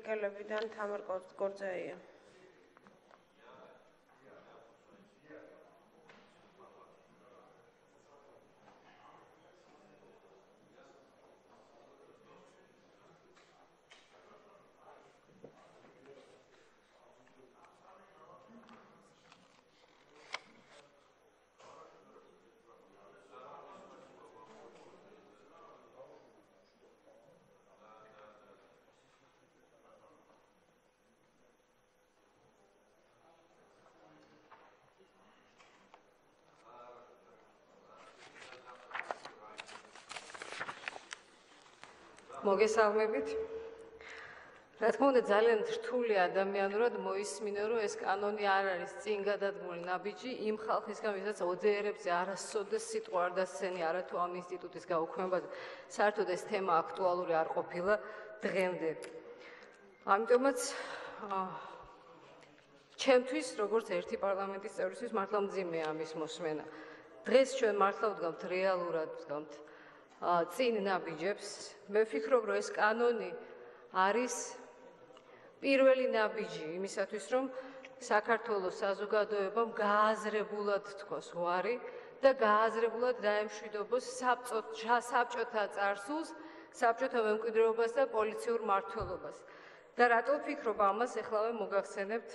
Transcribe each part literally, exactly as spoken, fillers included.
კელებიდან თამარ გორძაია. მოგესალმებით. რა თქმა უნდა, ძალიან რთული ადამიანურად მოისმინე, რომ ეს კანონი არ არის წინ გადადგმული ნაბიჯი იმ ხალხისგან, ვისაც ოდეერებზე არასოდეს სიტყვა არ დასცენი არათუ ამ ინსტიტუტის გაუქმებაზე. საერთოდ ეს თემა აქტუალური არ ყოფილა დღემდე. ამიტომაც ჩემთვის, როგორც ერთი პარლამენტის წევრისთვის, მართლა მძიმეა ამის მოსმენა. დღეს ჩვენ მართლა ვდგამთ რეალურად ვდგამთ წინ ნაბიჯებს. მე ვფიქრობ, რომ ეს კანონი არის პირველი ნაბიჯი იმისათვის, რომ საქართველოს საზოგადოებამ გააზრებულად თქვოს უარი და გააზრებულად დაემშვიდობოს საბჭოთა წარსულს, საბჭოთა მემკვიდრეობას და პოლიციურ მმართველობას. და რატო ვფიქრობ ამას, ეხლავე მოგახსენებთ.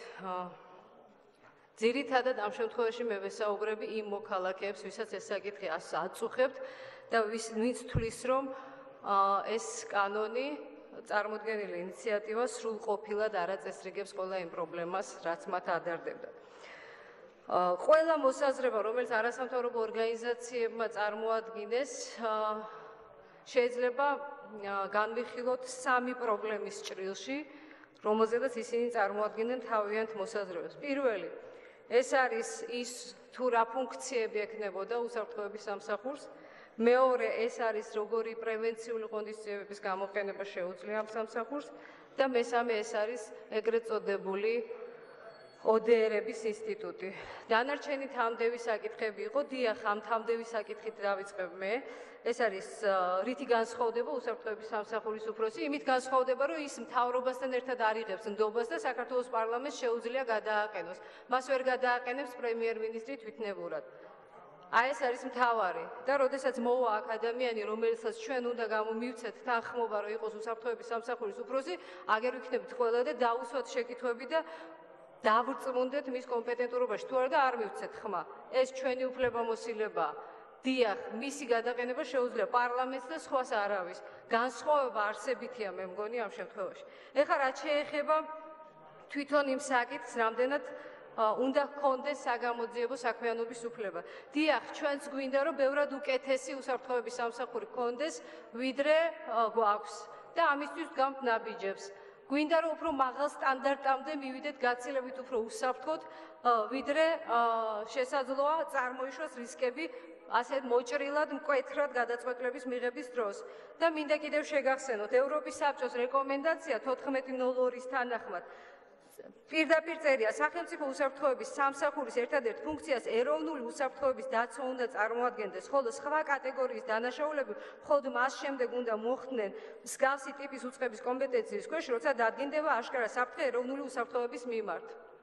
ძირითადად ამ შემთხვევაში მე ვესაუბრები იმ მოქალაქეებს, ვისაც ეს საკითხი აწუხებთ და ვინც თვლის, რომ ეს კანონი წარმოდგენილი ინიციატივა სრულყოფილად არაწესრიგებს ყველა იმ პრობლემას, რაც მათ ადარდებდა. ყველა მოსაზრება, რომელიც არასამთავრობო ორგანიზაციებმა წარმოადგინეს, შეიძლება განვიხილოთ სამი პრობლემის ჭრილში, რომელზედაც ისინი წარმოადგენენ თავიანთ მოსაზრებას. პირველი, ეს არის ის თუ რა ფუნქციები ექნებოდა უსაფრთხოების სამსახურს. მეორე, ეს არის როგორი პრევენციული კონდიციების გამოყენება შეუძლია ამ სამსახურს და მესამე, ეს არის ეგრეთ წოდებული ოდეერების ინსტიტუტი. დანარჩენი თამდევი საკითხები იყო, დიახ, ამ თამდევი საკითხით დავიწყებ მე. ეს არის რითი განსხვავდება უსაფრთხოების სამსახურის უფროსი, იმით განსხვავდება, რომ ის მთავრობასთან ერთად არ იღებს ნდობას და საქართველოს პარლამენტს შეუძლია გადააყენოს. მას ვერ გადააყენებს პრემიერ-მინისტრი თვითნებურად. აი ეს არის მთავარი და როდესაც მოვა აქ ადამიანი, რომელსაც ჩვენ უნდა გამომივცეთ თანხმობა, რომ იყოს უსაფრთხოების სამსახურის უფროსი, აგერ ვიქნებით ყველა და დაუსვათ შეკითხვები და დავრწმუნდეთ მის კომპეტენტურობაში, თუ არა და არ მივცეთ ხმა. ეს ჩვენი უფლებამოსილებაა. დიახ, მისი გადაყენება შეუძლია პარლამენტს და სხვას არავის. განსხვავება არსებითია, მე მგონი ამ შემთხვევაში. ეხლა რაც შეეხება თვითონ იმ საკითხს, რამდენად უნდა ჰქონდეს საგამოძიებო საქმიანობის უფლება. დიახ, ჩვენც გვინდა, რომ ბევრად უკეთესი უსაფრთხოების სამსახური ჰქონდეს, ვიდრე გვაქვს და ამისთვის ვდგამთ ნაბიჯებს. გვინდა, რომ უფრო მაღალ სტანდარტამდე მივიდეთ გაცილებით უფრო უსაფრთხოდ, ვიდრე შესაძლოა წარმოიშვას რისკები ასეთ მოჭრილად, მკვეთრად გადაწყვეტილების მიღების დროს. და მინდა კიდევ შეგახსენოთ, ევროპის საბჭოს რეკომენდაცია თოთხმეტი ნული ორი-ის თანახმად პირდაპირ წერია, სახელმწიფო უსაფრთხოების სამსახურის ერთადერთ ფუნქციას ეროვნული უსაფრთხოების დაცვა უნდა წარმოადგენდეს, ხოლო სხვა კატეგორიის დანაშაულები მხოლოდ მას შემდეგ უნდა მოხდნენ მსგავსი ტიპის უწყების კომპეტენციის ქვეშ, როცა დადგინდება აშკარა საფრთხე ეროვნული უსაფრთხოების მიმართ.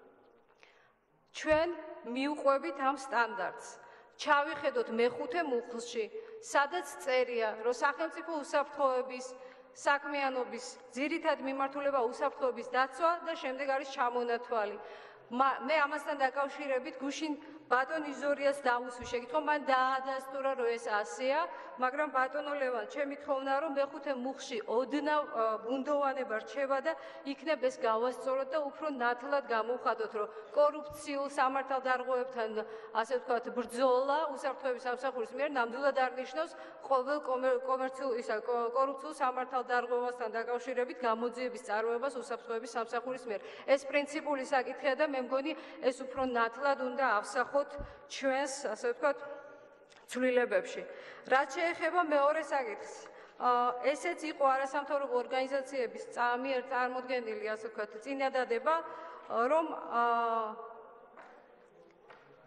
ჩვენ მივყვებით ამ სტანდარტს. ჩავიხედოთ მეხუთე მუხლში, სადაც წერია, რომ სახელმწიფო უსაფრთხოების საქმიანობის ძირითადი მიმართულება უსაფრთხოების დაცვა და შემდეგ არის ჩამონათვალი. მე ამასთან დაკავშირებით გუშინ ბატონ იზორიას დავუსვი შეკითხვა, მან დაადასტურა, რომ ეს ასეა, მაგრამ ბატონო ლევან, ჩემი თხოვნა, რომ მეხუთე მუხლში ოდნავ ბუნდოვანება რჩება და იქნებ ეს გავასწოროთ და უფრო ნათლად გამოვხატოთ, რომ კორუფციულ სამართალდარღვევებთან, ასე ვთქვათ, ბრძოლა უსაფრთხოების სამსახურის მიერ ნამდვილად არ ნიშნავს ყოველ კომერციულ ისა კორუფციულ სამართალდარღვევასთან დაკავშირებით გამოძიების წარმოებას უსაფრთხოების სამსახურის მიერ. ეს პრინციპული საკითხია და მე მგონი ეს უფრო ნათლად უნდა ავსახოთ ჩვენს, ასე ვთქვათ, ცვლილებებში. რაც შეეხება მეორე საკითხს, ესეც იყო არასამთავრობო ორგანიზაციების მიერ წარმოდგენილი, ასე ვთქვათ, წინადადება, რომ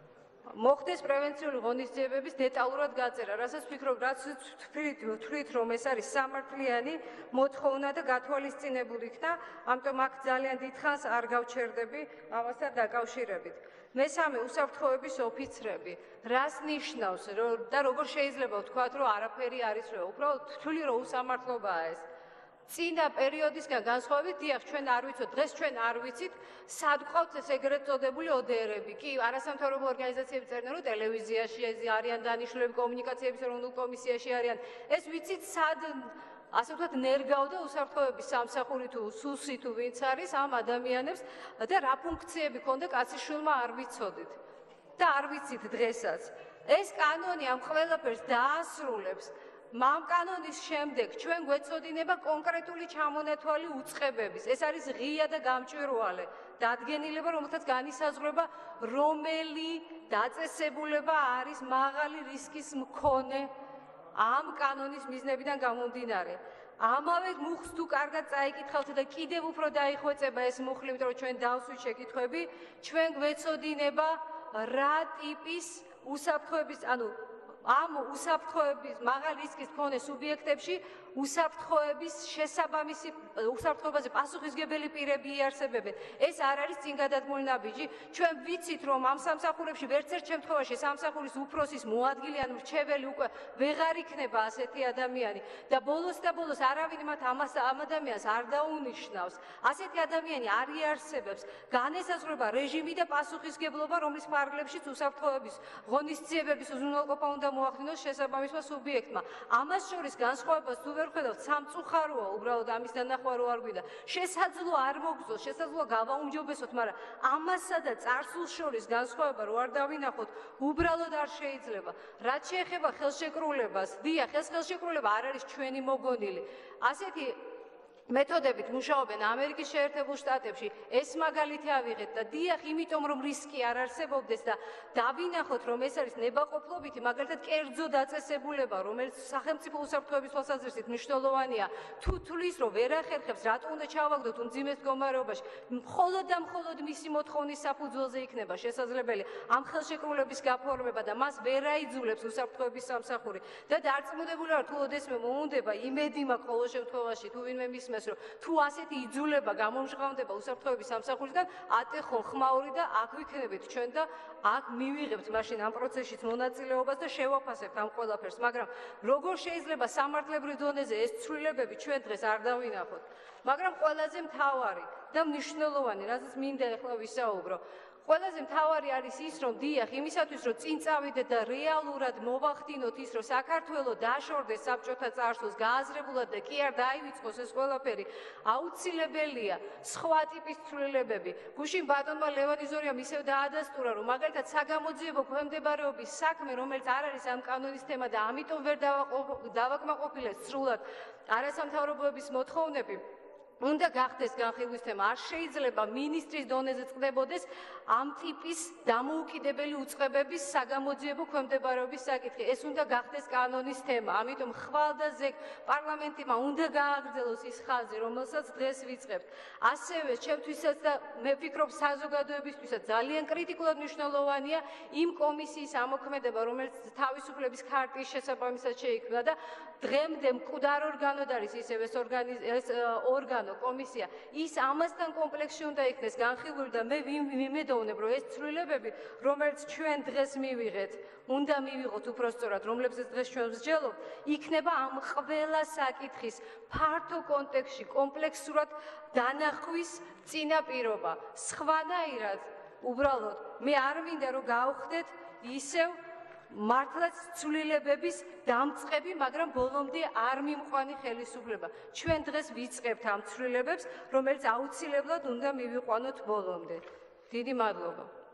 მოხდეს პრევენციული ღონისძიებების დეტალურად გაწერა, რასაც ვფიქრობ, რაც ვთვლით, რომ ეს არის სამართლიანი მოთხოვნა და გათვალისწინებული იქნა, ამიტომ აქ ძალიან დიდხანს არ გავჩერდები ამასთან დაკავშირებით. მესამე, უსაფრთხოების ოფიცრები. რას ნიშნავს და როგორ შეიძლება ვთქვათ, რომ არაფერი არის, რომ უბრალოდ ვთვლი, რომ უსამართლობაა ეს. წინა პერიოდისგან განსხვავებით, დიახ, ჩვენ არ ვიცით, დღეს ჩვენ არ ვიცით, სად გვყავთ ეს ეგრეთ წოდებული ო დე ერები. კი, არასამთავრობო ორგანიზაციები წერდნენ, რომ ტელევიზიაში არიან დანიშნულები, კომუნიკაციების ეროვნულ კომისიაში არიან. ეს ვიცით, სად ასე ვთქვათ, ნერგავ და უსაფრთხოების სამსახური თუ სუსი თუ ვინც არის ამ ადამიანებს და რა ფუნქციები ქონდა კაციშვილმა არ ვიცოდით. და არ ვიცით დღესაც. ეს კანონი ამ ყველაფერს დაასრულებს. ამ კანონის შემდეგ ჩვენ გვეწოდინება კონკრეტული ჩამონათვალი უწყებების. ეს არის ღია და გამჭვირვალე დადგენილება, რომელთაც განისაზღვრება, რომელი დაწესებულება არის მაღალი რისკის მქონე ამ კანონის მიზნებიდან გამომდინარე. ამავე მუხლს თუ კარგად წაიკითხავთ და კიდევ უფრო დაიხვეწება ეს მუხლი, იმიტომ რომ ჩვენ დავსვით შეკითხვები, ჩვენ გვეწოდინება რა ტიპის უსაფრთხოების, ანუ ამ უსაფრთხოების მაღალი რისკის მქონე სუბიექტებში უსაფრთხოების შესაბამისი უსაფრთხოებაზე პასუხისმგებელი პირები იარსებებენ. ეს არ არის წინგადადგმული ნაბიჯი. ჩვენ ვიცით, რომ ამ სამსახურებში ვერც ერთ შემთხვევაში სამსახურის უფროსის მოადგილე ან მრჩეველი უკვე ვეღარ იქნება ასეთი ადამიანი და ბოლოს და ბოლოს არავინ მათ ამას ამ ადამიანს არ დაუნიშნავს. ასეთი ადამიანი არ იარსებებს. განესაზღვრება რეჟიმი და პასუხისმგებლობა, რომლის ფარგლებშიც უსაფრთხოების ღონისძიებების უზრუნველყოფა უნდა მოახდინოს შესაბამისმა სუბიექტმა. ამას შორის განსხვავებას თუ ვერ ვხედავთ, სამწუხაროა უბრალოდ ამის დანახვა რო არ გვინდა. შესაძლოა არ მოგზოს, შესაძლოა გავაუმჯობესოთ, მაგრამ ამასა და წარსულს შორის განსხვავება რო არ დავინახოთ, უბრალოდ არ შეიძლება. რაც შეეხება ხელშეკრულებას, დიახ, ეს ხელშეკრულება არ არის ჩვენი მოგონილი. ასეთი მეთოდებით მუშაობენ ამერიკის შეერთებულ შტატებში. ეს მაგალითი ავიღეთ და დიახ, იმიტომ რომ რისკი არ არსებობდეს და დავინახოთ, რომ ეს არის ნებაყოფლობითი, მაგალითად კერძო დაწესებულება, რომელიც სახელმწიფო უსაფრთხოების თვალსაზრისით მნიშვნელოვანია, თუ თulis რომ ვერ ახერხებს, რატო უნდა ჩავაგდოთ უმძიმეს მდგომარეობაში, მხოლოდ და მხოლოდ მისი მოთხოვნის საფუძველზე იქნება შესაძლებელი ამ ხელშეკრულების გაფორმება და მას ვერ აიძულებს უსაფრთხოების სამსახური. და დარწმუნებული ვარ, თუ ოდესმე მოუნდება, იმედი მაქვს ყოველ შემთხვევაში, თუ ვინმე მისმენს, თუ ასეთი იძულება გამომჟღავნდება უსაფრთხოების სამსახურისგან, ატე ხო ხმაური და აქ ვიქნებით ჩვენ და აქ მივიღებთ მაშინ ამ პროცესშიც მონაწილეობას და შევაფასებთ ამ ყველაფერს. მაგრამ როგორ შეიძლება სამართლებრივ დონეზე ეს ცვლილებები ჩვენ დღეს არ დავინახოთ? მაგრამ ყველაზე მთავარი და მნიშვნელოვანი, რასაც მინდა ახლა ვისაუბრო, ყველაზე მთავარი არის ის, რომ დიახ, იმისათვის, რომ წინ წავიდეთ და რეალურად მოვახდინოთ ის, რომ საქართველო დაშორდეს საბჭოთა წარსულს გააზრებულად და კი არ დაივიწყოს ეს ყველაფერი, აუცილებელია სხვა ტიპის ცვლილებები. გუშინ ბატონმა ლევანიზორიამ ისევ დაადასტურა, რომ მაგალითად საგამოძიებო ქვემდებარეობის საქმე, რომელიც არ არის ამ კანონის თემა და ამიტომ ვერ დავაკმაყოფილეთ სრულად არასამთავრობოების მოთხოვნები, უნდა გახდეს განხილვის თემა. არ შეიძლება მინისტრის დონეზე წყდებოდეს ამ ტიპის დამოუკიდებელი უწყებების საგამოძიებო ქვემდებარეობის საკითხი. ეს უნდა გახდეს კანონის თემა. ამიტომ ხვალ და ზეგ პარლამენტმა უნდა გააგრძელოს ის ხაზი, რომელსაც დღეს ვიწყებთ. ასევე ჩემთვისაც და მე ვფიქრობ საზოგადოებისთვისაც ძალიან კრიტიკულად მნიშვნელოვანია იმ კომისიის ამოქმედება, რომელიც თავისუფლების ქარტიის შესაბამისად შეიქმნა და დღემდე მკვდარ ორგანოდ არის ისევ ეს ორგანო კომისია. ის ამასთან კომპლექსში უნდა იქნეს განხილული და მე ვიმედოვნებ, რომ ეს ცვლილებები, რომელიც ჩვენ დღეს მივიღეთ, უნდა მივიღოთ უпростоრად, რომლებზეც დღეს ჩვენ ვსჯელობთ, იქნება ამ ყველა საკითხის ფართო კონტექსტში კომპლექსურად დანახვის წინაპირობა. სხვანაირად, უბრალოდ მე არ მინდა რომ გავხდეთ ისევ მართლაც ცვლილებების დამწყები, მაგრამ ბოლომდე არ მიმყვანი ხელისუფლება. ჩვენ დღეს ვიწყებთ ამ ცვლილებებს, რომელიც აუცილებლად უნდა მივიყვანოთ ბოლომდე. დიდი მადლობა.